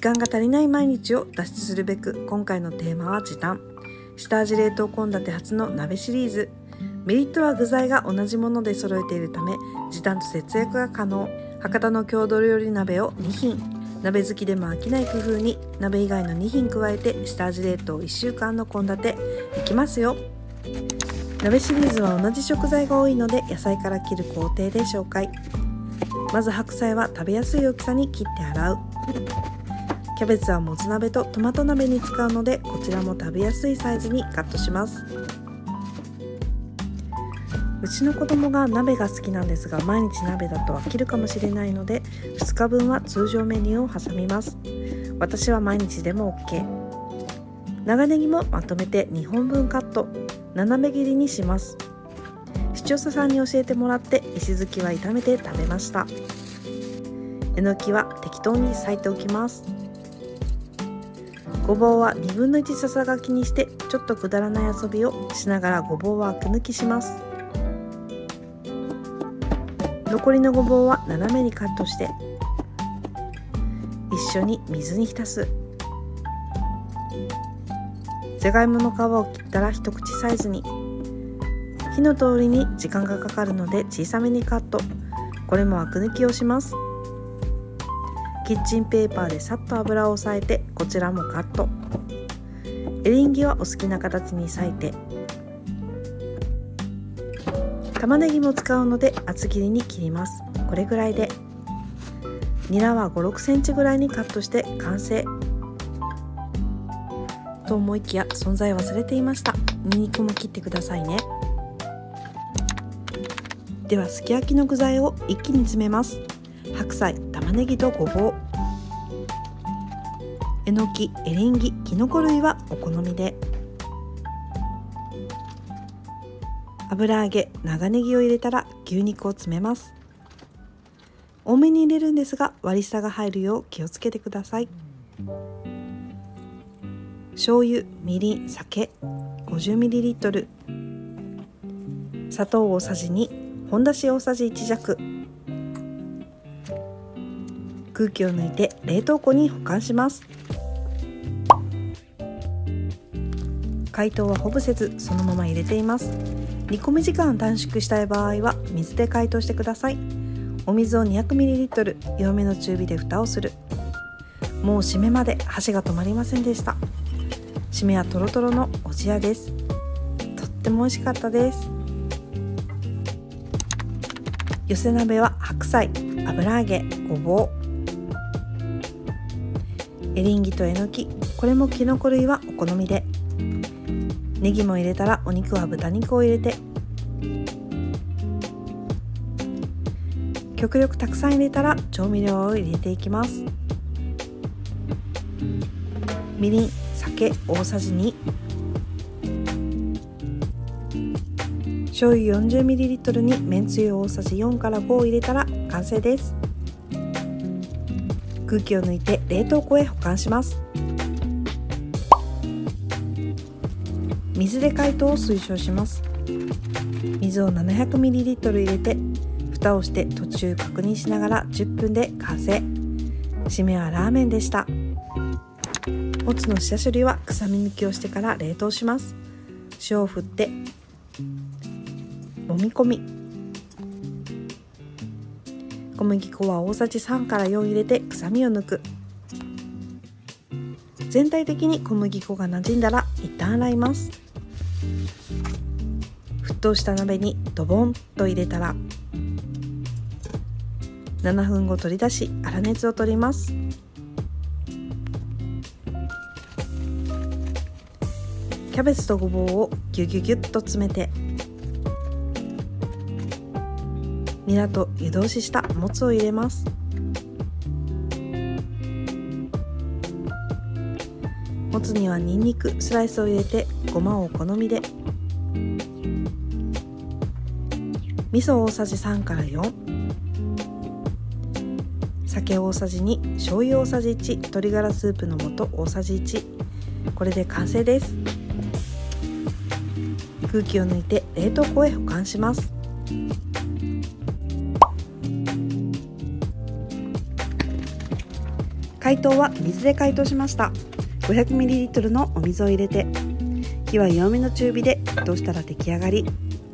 間が足りない毎日を脱出するべく、今回のテーマは時短。下味冷凍献立初の鍋シリーズ。メリットは具材が同じもので揃えているため、時短と節約が可能。博多の郷土料理鍋を2品。鍋好きでも飽きない工夫に、鍋以外の2品加えて下味冷凍1週間の献立いきますよ。鍋シリーズは同じ食材が多いので、野菜から切る工程で紹介。まず白菜は食べやすい大きさに切って洗う。キャベツはもつ鍋とトマト鍋に使うので、こちらも食べやすいサイズにカットします。うちの子供が鍋が好きなんですが、毎日鍋だと飽きるかもしれないので、2日分は通常メニューを挟みます。私は毎日でも OK。 長ネギもまとめて2本分カット、斜め切りにします。視聴者さんに教えてもらって石突きは炒めて食べました。えのきは適当に裂いておきます。ごぼうは2分の1ささがきにして、ちょっとくだらない遊びをしながらごぼうはアク抜きします。残りのごぼうは斜めにカットして一緒に水に浸す。じゃがいもの皮を切ったら一口サイズに。火の通りに時間がかかるので小さめにカット。これもアク抜きをします。キッチンペーパーでさっと油を押さえて、こちらもカット。エリンギはお好きな形に裂いて、玉ねぎも使うので厚切りに切ります。これぐらいで。ニラは 5,6 センチぐらいにカットして完成と思いきや、存在忘れていました。ニンニクも切ってくださいね。ではすき焼きの具材を一気に詰めます。白菜、玉ねぎとごぼう、えのき、エリンギ、きのこ類はお好みで。油揚げ、長ネギを入れたら牛肉を詰めます。多めに入れるんですが、割り下が入るよう気をつけてください。醤油、みりん、酒 50ml、 砂糖大さじ2、本だし大さじ1弱。空気を抜いて冷凍庫に保管します。解凍はほぐせずそのまま入れています。煮込み時間を短縮したい場合は水で解凍してください。お水を 200ml、 弱めの中火で蓋をする。もう締めまで箸が止まりませんでした。締めはトロトロのおじやです。とっても美味しかったです。寄せ鍋は白菜、油揚げ、ごぼう、エリンギとえのき、これもきのこ類はお好みで。ネギも入れたら、お肉は豚肉を入れて、極力たくさん入れたら調味料を入れていきます。みりん、酒大さじ2、醤油 40ml にめんつゆ大さじ4から5を入れたら完成です。空気を抜いて冷凍庫へ保管します。水で解凍を推奨します。水を 700ml 入れて、蓋をして途中確認しながら10分で完成。締めはラーメンでした。もつの下処理は臭み抜きをしてから冷凍します。塩を振って揉み込み、小麦粉は大さじ3から4入れて臭みを抜く。全体的に小麦粉が馴染んだら一旦洗います。沸騰した鍋にドボンと入れたら7分後取り出し、粗熱を取ります。キャベツとごぼうをギュギュギュッと詰めて、ニラと湯通ししたもつを入れます。もつにはニンニクスライスを入れて、ごまをお好みで。味噌大さじ3から4、酒大さじ2、醤油大さじ1、鶏ガラスープの素大さじ1。これで完成です。空気を抜いて冷凍庫へ保管します。 解凍は水で解凍しました。 500ml のお水を入れて火は弱めの中火で沸騰したら出来上がり。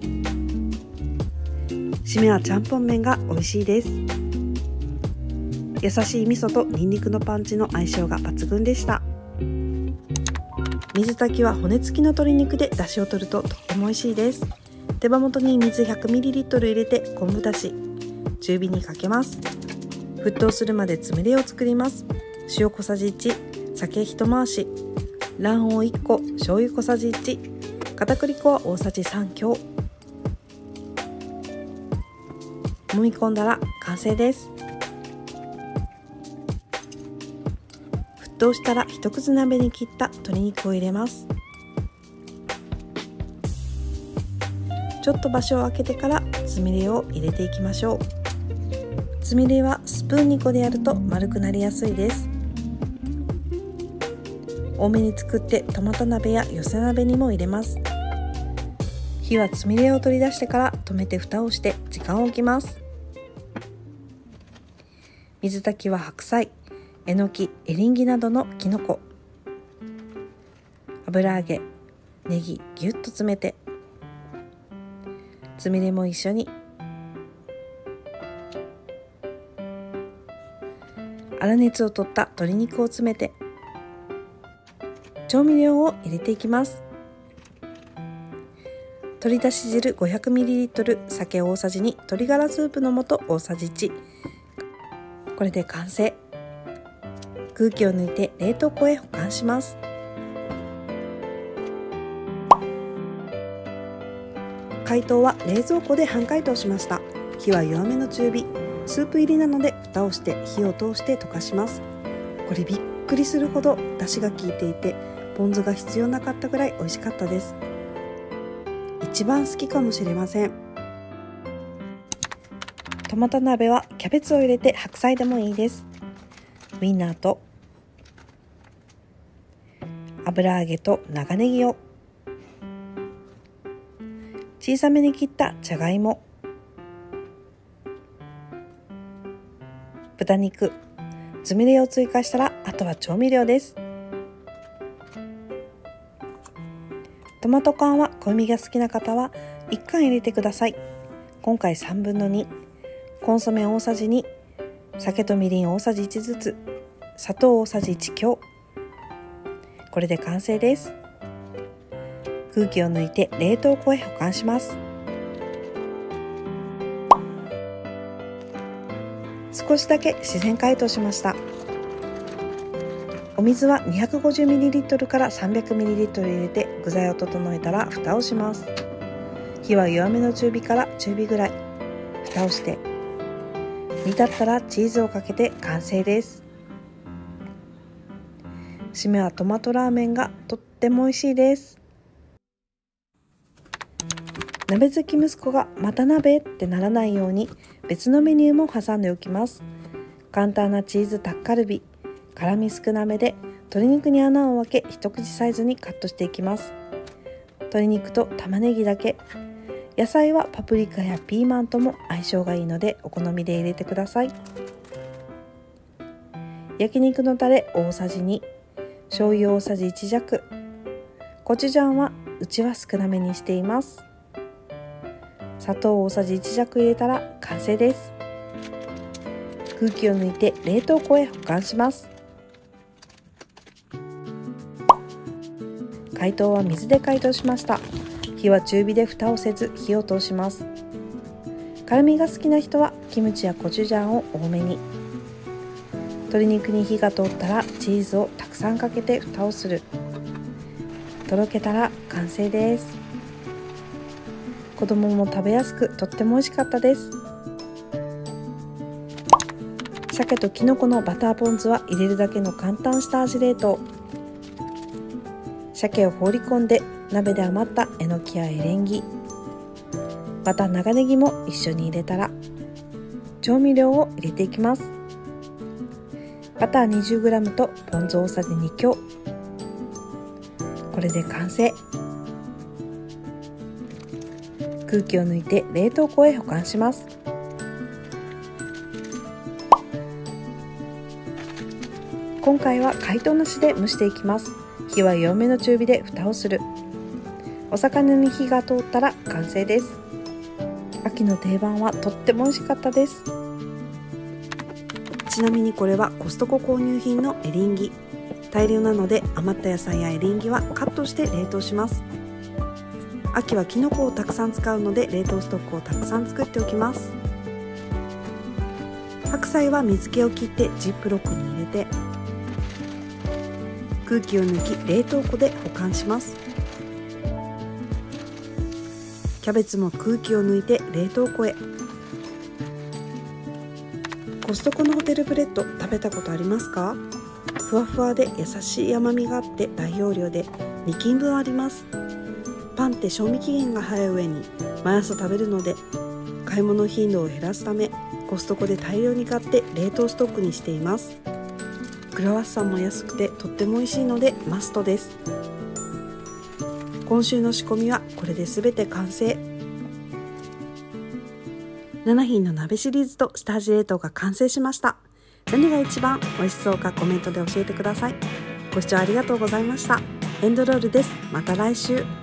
締めはちゃんぽん麺が美味しいです。優しい味噌とニンニクのパンチの相性が抜群でした。水炊きは骨付きの鶏肉で出汁を取るととっても美味しいです。手羽元に水 100ml 入れて昆布だし、中火にかけます。沸騰するまでつみれを作ります。塩小さじ1、酒一回し、卵黄1個、醤油小さじ1、片栗粉は大さじ3強。揉み込んだら完成です。沸騰したら一口鍋に切った鶏肉を入れます。ちょっと場所を空けてからつみれを入れていきましょう。つみれはスプーン2個でやると丸くなりやすいです。多めに作ってトマト鍋や寄せ鍋にも入れます。火はつみれを取り出してから止めて蓋をして時間を置きます。水炊きは白菜、えのき、エリンギなどのきのこ、油揚げ、ネギぎゅっと詰めて、つみれも一緒に、粗熱を取った鶏肉を詰めて、調味料を入れていきます。鶏だし汁 500ml、 酒大さじ2、鶏ガラスープの素大さじ1。これで完成。空気を抜いて冷凍庫へ保管します。解凍は冷蔵庫で半解凍しました。火は弱めの中火。スープ入りなので蓋をして火を通して溶かします。これびっくりするほど出汁が効いていて、ポン酢が必要なかったぐらい美味しかったです。一番好きかもしれません。トマト鍋はキャベツを入れて白菜でもいいです。ウインナーと油揚げと長ネギを、小さめに切ったじゃがいも、豚肉、つみれを追加したらあとは調味料です。トマト缶は小麦が好きな方は1缶入れてください。今回3分の2、コンソメ大さじ2、酒とみりん大さじ1ずつ、砂糖大さじ1強。これで完成です。空気を抜いて冷凍庫へ保管します。少しだけ自然解凍しました。お水は 250ml から 300ml 入れて具材を整えたら蓋をします。火は弱めの中火から中火ぐらい。蓋をして煮立ったらチーズをかけて完成です。締めはトマトラーメンがとっても美味しいです。鍋好き息子がまた鍋ってならないように別のメニューも挟んでおきます。簡単なチーズタッカルビ、辛み少なめで鶏肉に穴を開け一口サイズにカットしていきます。鶏肉と玉ねぎだけ。野菜はパプリカやピーマンとも相性がいいのでお好みで入れてください。焼肉のタレ大さじ2、醤油大さじ1弱、コチュジャンはうちは少なめにしています。砂糖大さじ1弱入れたら完成です。空気を抜いて冷凍庫へ保管します。解凍は水で解凍しました。火は中火で蓋をせず火を通します。辛みが好きな人はキムチやコチュジャンを多めに。鶏肉に火が通ったらチーズをたくさんかけて蓋をする。とろけたら完成です。子供も食べやすくとっても美味しかったです。鮭ときのこのバターポン酢は入れるだけの簡単下味冷凍。鮭を放り込んで鍋で余ったえのきやエリンギ、また長ネギも一緒に入れたら調味料を入れていきます。バター 20g とポン酢大さじ2強。これで完成。空気を抜いて冷凍庫へ保管します。 今回は解凍なしで蒸していきます。火は弱めの中火で蓋をする。お魚に火が通ったら完成です。秋の定番はとっても美味しかったです。ちなみにこれはコストコ購入品のエリンギ。大量なので余った野菜やエリンギはカットして冷凍します。秋はキノコをたくさん使うので冷凍ストックをたくさん作っておきます。白菜は水気を切ってジップロックに入れて空気を抜き冷凍庫で保管します。キャベツも空気を抜いて冷凍庫へ。コストコのホテルブレッド食べたことありますか？ふわふわで優しい甘みがあって大容量で2斤分あります。パンって賞味期限が早い上に毎朝食べるので買い物頻度を減らすためコストコで大量に買って冷凍ストックにしています。クロワッサンも安くてとっても美味しいのでマストです。今週の仕込みはこれで全て完成。7品の鍋シリーズと下味冷凍が完成しました。何が一番美味しそうかコメントで教えてください。ご視聴ありがとうございました。エンドロールです。また来週。